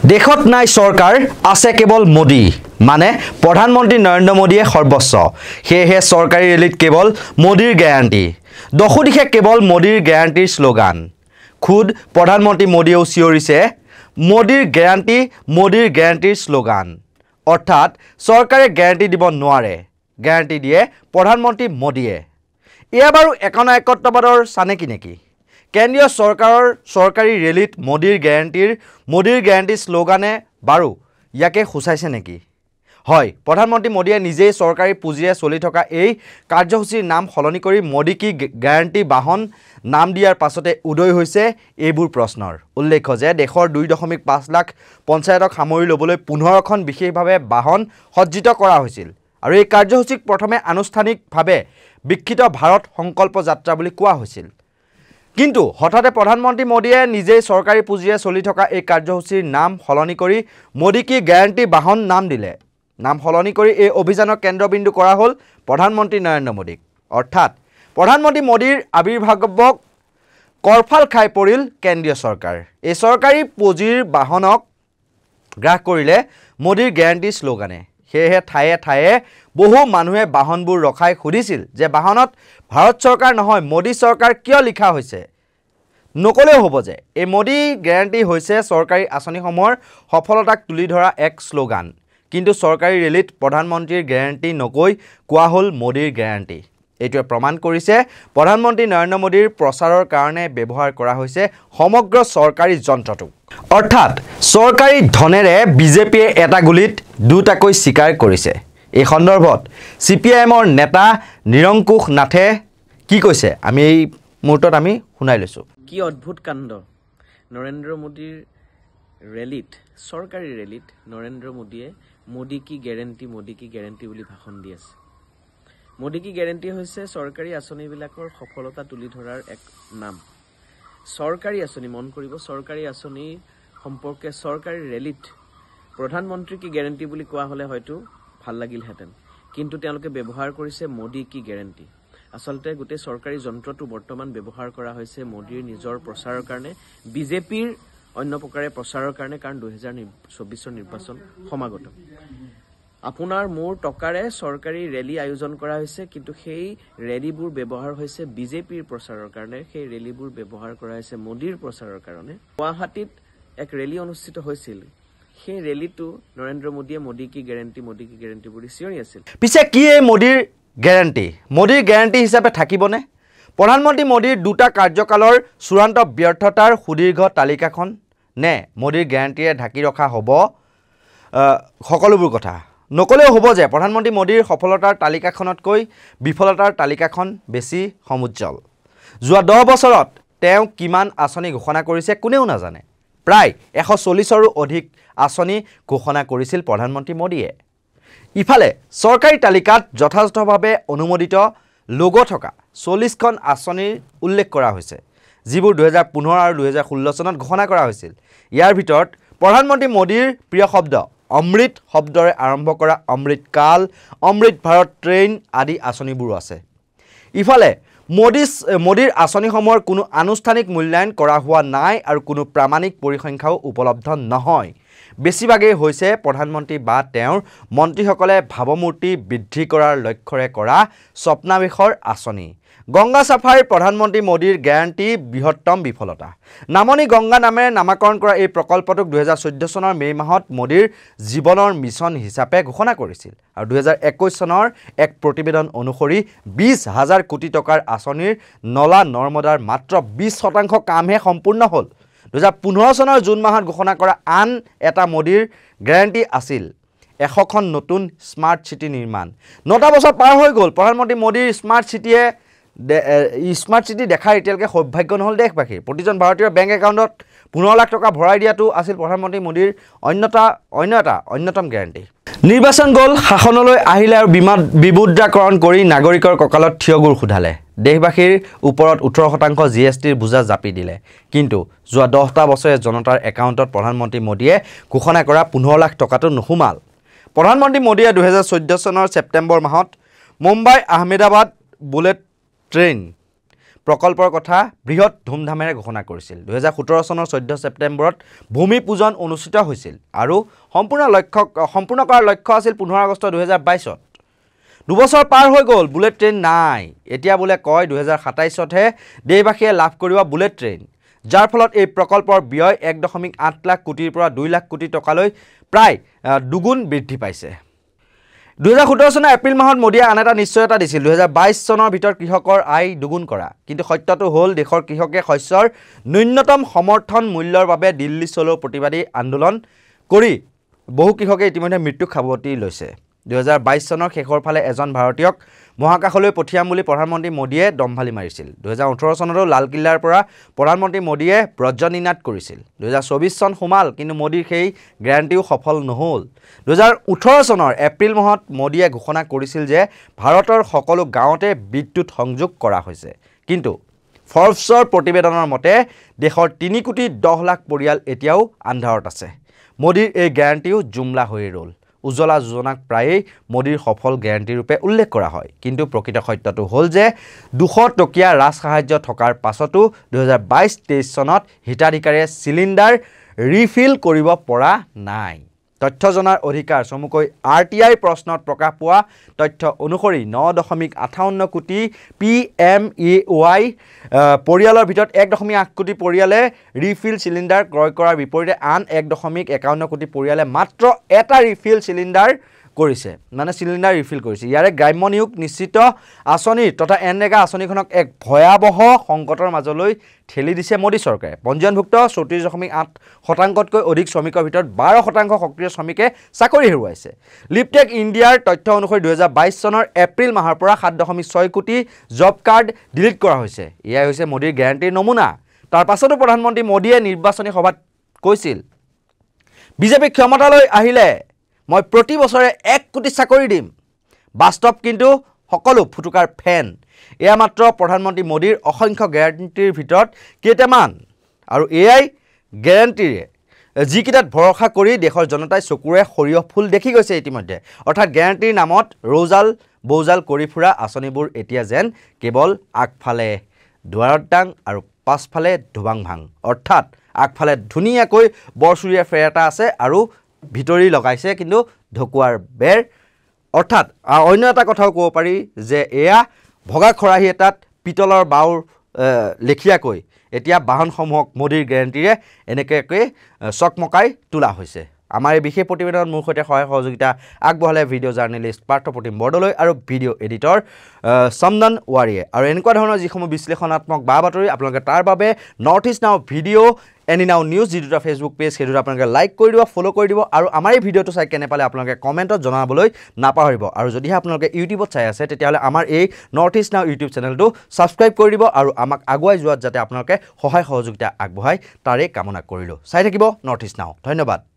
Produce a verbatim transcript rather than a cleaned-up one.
দেশত নাই চৰকাৰ আছে কেৱল মোদী মানে প্ৰধানমন্ত্ৰী নৰেন্দ্ৰ মোদীয়ে সৰ্বস্ব হেহে চৰকাৰী ৰেলীত কেৱল মোদীৰ গ্যাৰান্টি দখুদিখে কেৱল মোদীৰ গ্যাৰান্টিৰ স্লোগান খুদ প্ৰধানমন্ত্ৰী মোদীয়েও চিঞৰিছে মোদীৰ গ্যাৰান্টি মোদীৰ গ্যাৰান্টিৰ স্লোগান অৰ্থাৎ চৰকাৰে গ্যাৰান্টি দিব নোৱাৰে গ্যাৰান্টি দিয়ে প্ৰধানমন্ত্ৰী মোদীয়ে এয়া বাৰু একনায়কত্ববাদৰ সানেকি নেকি কেন্দ্ৰীয় চৰকাৰৰ চৰকাৰী ৰেলীত মোদীৰ গ্যাৰান্টিৰ মোদীৰ গ্যাৰান্টি স্লোগানে বাৰু ইয়াকে খুচাইছে নেকি হয় প্ৰধানমন্ত্ৰী মোদীয়ে নিজেই চৰকাৰী পুঁজিৰে চলি থকা এই কাৰ্যসূচীৰ নাম সলনি কৰি মোদী কি গ্যাৰান্টি বাহন নাম দিয়াৰ পাছতে উদয় হৈছে এইবোৰ প্ৰশ্নৰ উল্লেখ্য যে দেশৰ দুই দশমিক পাঁচ লাখ পঞ্চায়তক সামৰি ল'বলৈ পোন্ধৰখন বিশেষভাৱে বাহন সজ্জিত কৰা হৈছিল আৰু এই কাৰ্যসূচীক প্ৰথমে আনুষ্ঠানিকভাৱে বিক্ষিত ভাৰত সংকল্প যাত্ৰা বুলি কোৱা হৈছিল কিন্তু হঠাতে প্ৰধানমন্ত্ৰী মোদীয়ে নিজেই চৰকাৰী পুঁজিৰে চলি থকা এই কাৰ্যসূচীৰ নাম সলনি কৰি মোদী কি গ্যাৰান্টি বাহন নাম দিলে নাম সলনি কৰি এই অভিযানৰ কেন্দ্ৰবিন্দু কৰা হ'ল প্ৰধানমন্ত্ৰী নৰেন্দ্ৰ মোদীক অৰ্থাৎ প্ৰধানমন্ত্ৰী মোদীৰ আবিৰ্ভাৱক কৰফাল খাই পৰিল কেন্দ্ৰীয় চৰকাৰ এই চৰকাৰী পুঁজিৰ বাহনক গ্ৰাস কৰিলে মোদীৰ গ্যাৰান্টি স্লোগানে হেহে ঠায়ে ঠায়ে বহু মানুহে বাহনবোৰ ৰখাই সুধিছিল যে বাহনত ভাৰত চৰকাৰ নহয় মোদী চৰকাৰ কিয় লিখা হৈছে নকলেও হ'ব যে এই মোদী গ্যাৰান্টি হৈছে চৰকাৰী আঁচনিসমূহৰ সফলতাক তুলি ধৰা এক স্লোগান কিন্তু চৰকাৰী ৰেলীত প্ৰধানমন্ত্ৰীৰ গ্যাৰান্টি নকৈ কোৱা হ'ল মোদীৰ গ্যাৰান্টি এইটোৱে প্ৰমাণ কৰিছে প্ৰধানমন্ত্ৰী নৰেন্দ্ৰ মোদীৰ প্ৰচাৰৰ কাৰণে ব্যৱহাৰ কৰা হৈছে সমগ্ৰ চৰকাৰী যন্ত্ৰটো অৰ্থাৎ চৰকাৰী ধনেৰে বিজেপিয়ে এটা গুলিত দুটাকৈ শিকাৰ কৰিছে এই সন্দৰ্ভত সিপিআইএমৰ নেতা নিৰংকুশ নাথে কি কৈছে আমি এই মুহূৰ্তত আমি শুনাই লৈছো কি অদ্ভুত কাণ্ড নৰেন্দ্ৰ মোদীৰ ৰেলীত চৰকাৰী ৰেলীত নৰেন্দ্ৰ মোদীয়ে মোদী কি গ্যাৰান্টি মোদী কি গ্যাৰান্টি বুলি ভাষণ দি আছে মোদী কি গ্যাৰান্টি হৈছে চৰকাৰী আঁচনিবিলাকৰ সফলতা তুলি ধৰাৰ এক নাম চৰকাৰী আঁচনি মন কৰিব চৰকাৰী আঁচনি সম্পৰ্কে চৰকাৰী ৰেলীত প্ৰধানমন্ত্ৰী কি গ্যাৰান্টি বুলি কোৱা হ'লে হয়তো ভাল লাগিলহেঁতেন কিন্তু তেওঁলোকে ব্যৱহাৰ কৰিছে মোদী কি গ্যাৰান্টি আচলতে গোটেই চৰকাৰী যন্ত্ৰটো বৰ্তমান ব্যৱহাৰ কৰা হৈছে মোদীৰ নিজৰ প্ৰচাৰৰ কাৰণে বিজেপিৰ অন্য প্ৰকাৰে প্ৰচাৰৰ কাৰণে কাৰণ দুই হাজাৰ চৌব্বিছৰ নিৰ্বাচন সমাগত আপোনাৰ মোৰ টকাৰে চৰকাৰী ৰেলী আয়োজন কৰা হৈছে কিন্তু সেই ৰেলীবোৰ ব্যৱহাৰ হৈছে বিজেপিৰ প্ৰচাৰৰ কাৰণে সেই ৰেলীবোৰ ব্যৱহাৰ কৰা হৈছে মোদীৰ প্ৰচাৰৰ কাৰণে গুৱাহাটীত এক ৰেলী অনুষ্ঠিত হৈছিল সেই ৰেলীটো নৰেন্দ্ৰ মোদীয়ে মোদী কি গ্যাৰান্টি মোদী কি গ্যাৰান্টি বুলি চিঞৰি আছিল পিছে কি এই মোদীৰ গ্যাৰান্টি মোদীৰ গ্যাৰান্টি হিচাপে থাকিবনে প্ৰধানমন্ত্ৰী মোদীৰ দুটা কাৰ্যকালৰ চূড়ান্ত ব্যৰ্থতাৰ সুদীৰ্ঘ তালিকাখন নে মোদীৰ গ্যাৰান্টিৰে ঢাকি ৰখা হ'ব সকলোবোৰ কথা নকলেও হ'ব যে প্ৰধানমন্ত্ৰী মোদীৰ সফলতাৰ তালিকাখনতকৈ বিফলতাৰ তালিকাখন বেছি সমুজ্জ্বল যোৱা দহ বছৰত তেওঁ কিমান আঁচনি ঘোষণা কৰিছে কোনেও নাজানে প্ৰায় এশ চল্লিছৰো অধিক আঁচনি ঘোষণা কৰিছিল প্ৰধানমন্ত্ৰী মোদীয়ে ইফালে চৰকাৰী তালিকাত যথাযথভাৱে অনুমোদিত লোগো থকা চল্লিছখন আঁচনিৰ উল্লেখ কৰা হৈছে যিবোৰ দুই হাজাৰ পোন্ধৰ আৰু দুই হাজাৰ ষোল্ল চনত ঘোষণা কৰা হৈছিল ইয়াৰ ভিতৰত প্ৰধানমন্ত্ৰী মোদীৰ প্ৰিয় শব্দ অমৃত শব্দৰে আৰম্ভ কৰা অমৃত কাল অমৃত ভাৰত ট্ৰেইন আদি আঁচনিবোৰো আছে ইফালে মোদী মোদীৰ আঁচনিসমূহৰ কোনো আনুষ্ঠানিক মূল্যায়ন কৰা হোৱা নাই আৰু কোনো প্ৰামাণিক পৰিসংখ্যাও উপলব্ধ নহয় বেছিভাগেই হৈছে প্ৰধানমন্ত্ৰী বা তেওঁৰ মন্ত্ৰীসকলে ভাৱমূৰ্তি বৃদ্ধি কৰাৰ লক্ষ্যৰে কৰা স্বপ্নাবেশৰ আঁচনি গংগা চাফাৰীৰ প্ৰধানমন্ত্ৰী মোদীৰ গ্যাৰান্টি বৃহত্তম বিফলতা নামনি গংগা নামেৰে নামাকৰণ কৰা এই প্ৰকল্পটোক দুই হাজাৰ চৈধ্য চনৰ মে মাহত মোদীৰ জীৱনৰ মিছন হিচাপে ঘোষণা কৰিছিল আৰু দুই হাজাৰ একৈছ চনৰ এক প্ৰতিবেদন অনুসৰি বিশ হাজাৰ কোটি টকাৰ আঁচনিৰ নলা নৰ্মদাৰ মাত্ৰ বিশ শতাংশ কামহে সম্পূৰ্ণ হ'ল দুই হাজাৰ পোন্ধৰ চনৰ জুন মাহত ঘোষণা কৰা আন এটা মোদীৰ গ্যাৰান্টি আছিল এশখন নতুন স্মাৰ্ট চিটি নিৰ্মাণ নটা বছৰ পাৰ হৈ গ'ল প্ৰধানমন্ত্ৰী মোদীৰ স্মাৰ্ট চিটিয়ে স্মাৰ্ট চিটি দেখাৰ এতিয়ালৈকে সৌভাগ্য নহ'ল দেশবাসীৰ প্ৰতিজন ভাৰতীয়ৰ বেংক একাউণ্টত পোন্ধৰ লাখ টকা ভৰাই দিয়াটো আছিল প্ৰধানমন্ত্ৰী মোদীৰ অন্যতা অন্য এটা অন্যতম গ্যাৰান্টি নিৰ্বাচন গ'ল শাসনলৈ আহিলে আৰু বিমুদ্ৰাকৰণ কৰি নাগৰিকৰ কঁকালত থিয়গুৰ সোধালে দেশবাসীৰ ওপৰত ওঠৰ শতাংশ জি এছ টিৰ বোজা জাপি দিলে কিন্তু যোৱা দহটা বছৰে জনতাৰ একাউণ্টত প্ৰধানমন্ত্ৰী মোদীয়ে ঘোষণা কৰা পোন্ধৰ লাখ টকাটো নোসোমাল প্ৰধানমন্ত্ৰী মোদীয়ে দুই হাজাৰ চৈধ্য চনৰ ছেপ্টেম্বৰ মাহত মুম্বাই আহমেদাবাদ বুলেট ট্ৰেইন প্ৰকল্পৰ কথা বৃহৎ ধুমধামেৰে ঘোষণা কৰিছিল। দুহেজাৰ সোতৰ চনৰ চৈধ্য ছেপ্টেম্বৰত ভূমি পূজন অনুষ্ঠিত হৈছিল আৰু সম্পূৰ্ণ লক্ষ্য সম্পূৰ্ণ কৰাৰ লক্ষ্য আছিল পোন্ধৰ আগষ্ট দুহেজাৰ বাইছত। দুবছৰ পাৰ হৈ গ'ল, বুলেট ট্ৰেইন নাই। এতিয়া বোলে কয় দুহেজাৰ সাতাইছতহে দেশবাসীয়ে লাভ কৰিব বুলেট ট্ৰেইন, যাৰ ফলত এই প্ৰকল্পৰ ব্যয় এক দশমিক আঠ লাখ কোটিৰ পৰা দুই লাখ কোটি টকালৈ প্ৰায় দুগুণ বৃদ্ধি পাইছে। দুহেজাৰ সোতৰ চনৰ এপ্ৰিল মাহত মোদীয়ে আন এটা নিশ্চয়তা দিছিল, দুহেজাৰ বাইছ চনৰ ভিতৰত কৃষকৰ আয় দুগুণ কৰা। কিন্তু সত্যটো হ'ল দেশৰ কৃষকে শস্যৰ ন্যূনতম সমৰ্থন মূল্যৰ বাবে দিল্লী চলো প্ৰতিবাদী আন্দোলন কৰি বহু কৃষকে ইতিমধ্যে মৃত্যুক সাৱটি লৈছে। দুহেজাৰ বাইছ চনৰ শেষৰ ফালে এজন ভাৰতীয়ক মহাকাশলৈ পঠিয়াম বুলি প্ৰধানমন্ত্ৰী মোদীয়ে দম্ভালি মাৰিছিল। দুহেজাৰ ওঠৰ চনতো লালকিল্লাৰ পৰা প্ৰধানমন্ত্ৰী মোদীয়ে ব্ৰজনিনাদ কৰিছিল। দুহেজাৰ চৌবিছ চন সোমাল, কিন্তু মোদীৰ সেই গ্যাৰাণ্টিও সফল নহ'ল। দুহেজাৰ ওঠৰ চনৰ এপ্ৰিল মাহত মোদীয়ে ঘোষণা কৰিছিল যে ভাৰতৰ সকলো গাঁৱতে বিদ্যুৎ সংযোগ কৰা হৈছে, কিন্তু ফৰ্বছৰ প্ৰতিবেদনৰ মতে দেশৰ তিনি কোটি দহ লাখ পৰিয়াল এতিয়াও আন্ধাৰত আছে। মোদীৰ এই গ্যাৰাণ্টিও জুমলা হৈ ৰ'ল। উজ্জ্বলা যোজনাক প্ৰায়েই মোদীৰ সফল গ্যাৰাণ্টি ৰূপে উল্লেখ কৰা হয়, কিন্তু প্ৰকৃত সত্যটো হ'ল যে দুশ টকীয়া ৰাজ সাহায্য থকাৰ পাছতো দুহেজাৰ বাইছ তেইছ চনত হিতাধিকাৰীয়ে চিলিণ্ডাৰ ৰিফিল কৰিব পৰা নাই। তথ্য জনাৰ অধিকাৰ চমুকৈ আৰ টি আইৰ প্ৰশ্নত প্ৰকাশ পোৱা তথ্য অনুসৰি ন দশমিক আঠাৱন্ন কোটি পি এম ই ৱাই পৰিয়ালৰ ভিতৰত এক দশমিক আঠ কোটি পৰিয়ালে ৰিফিল চিলিণ্ডাৰ ক্ৰয় কৰাৰ বিপৰীতে আন এক দশমিক একাৱন্ন কোটি পৰিয়ালে মাত্ৰ এটা ৰিফিল চিলিণ্ডাৰ কৰিছে, মানে চিলিণ্ডাৰ ৰিফিল কৰিছে। ইয়াৰে গ্ৰাম্য নিয়োগ নিশ্চিত আঁচনিৰ তথা এনৰেগা আঁচনিখনক এক ভয়াৱহ সংকটৰ মাজলৈ ঠেলি দিছে মোদী চৰকাৰে। পঞ্জীয়নভুক্ত চৌত্ৰিছ দশমিক আঠ শতাংশতকৈ অধিক শ্ৰমিকৰ ভিতৰত বাৰ শতাংশ সক্ৰিয় শ্ৰমিকে চাকৰি হেৰুৱাইছে। লিপটেক ইণ্ডিয়াৰ তথ্য অনুসৰি দুহেজাৰ বাইছ চনৰ এপ্ৰিল মাহৰ পৰা সাত দশমিক ছয় কোটি জব কাৰ্ড ডিলিট কৰা হৈছে। এয়াই হৈছে মোদীৰ গ্যাৰাণ্টিৰ নমুনা। তাৰ পাছতো প্ৰধানমন্ত্ৰী মোদীয়ে নিৰ্বাচনী সভাত কৈছিল, বিজেপি ক্ষমতালৈ আহিলে মই প্ৰতি বছৰে এক কোটি চাকৰি দিম। বাস্তৱ কিন্তু সকলো ফুটুকাৰ ফেন। এয়া মাত্ৰ প্ৰধানমন্ত্ৰী মোদীৰ অসংখ্য গ্যাৰাণ্টিৰ ভিতৰত কেইটামান, আৰু এয়াই গ্যাৰাণ্টিৰে যিকেইটাত ভৰসা কৰি দেশৰ জনতাই চকুৰে সৰিয়হ ফুল দেখি গৈছে ইতিমধ্যে। অৰ্থাৎ গ্যাৰাণ্টিৰ নামত ৰৌজাল বৌজাল কৰি ফুৰা আঁচনিবোৰ এতিয়া যেন কেৱল আগফালে দুৱাৰত দাং আৰু পাছফালে ধুবাং ভাং। অৰ্থাৎ আগফালে ধুনীয়াকৈ বৰচুৰীয়া ফেৰ এটা আছে আৰু ভিতৰি লগাইছে কিন্তু ঢকুৱাৰ বেৰ। অৰ্থাৎ অন্য এটা কথাও ক'ব পাৰি যে এয়া ভগা খৰাহী এটাত পিতলৰ বাউৰ লেখীয়াকৈ এতিয়া বাহনসমূহক মোদীৰ গ্যাৰাণ্টিৰে এনেকৈ চকমকাই তোলা হৈছে। আমাৰ এই বিশেষ প্ৰতিবেদনত মোৰ সৈতে সহায় সহযোগিতা আগবঢ়ালে ভিডিঅ' জাৰ্নেলিষ্ট পাৰ্থপ্ৰতিম বৰদলৈ আৰু ভিডিঅ' এডিটৰ চন্দন ৱাৰীয়ে। আৰু এনেকুৱা ধৰণৰ যিসমূহ বিশ্লেষণাত্মক বা বাতৰি আপোনালোকে তাৰ বাবে North East Now video' any now news যি দুটা ফেচবুক পেজ সেই দুটা আপোনালোকে লাইক কৰি দিব, ফ'ল' কৰি দিব, আৰু আমাৰ এই ভিডিঅ'টো চাই কেনে পালে আপোনালোকে কমেণ্টত জনাবলৈ নাপাহৰিব। আৰু যদিহে আপোনালোকে ইউটিউবত চাই আছে তেতিয়াহ'লে আমাৰ এই নৰ্থ ইষ্ট নাও ইউটিউব চেনেলটো ছাবস্ক্ৰাইব কৰি দিব, আৰু আমাক আগুৱাই যোৱাত যাতে আপোনালোকে সহায় সহযোগিতা আগবঢ়ায় তাৰে কামনা কৰিলোঁ। চাই থাকিব নৰ্থ ইষ্ট নাও। ধন্যবাদ।